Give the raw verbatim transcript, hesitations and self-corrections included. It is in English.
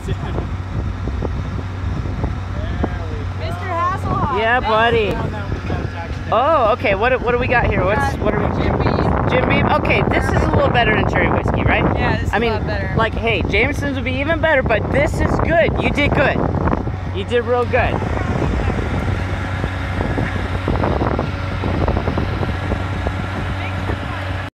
Mister Hasselhoff. Yeah, buddy. Oh, okay. What what do we got here? What's what are we? Jim Beam. Jim Beam. Okay, this is a little better than cherry whiskey, right? Yeah, this is I mean, a lot better. like, hey, Jameson's would be even better, but this is good. You did good. You did real good.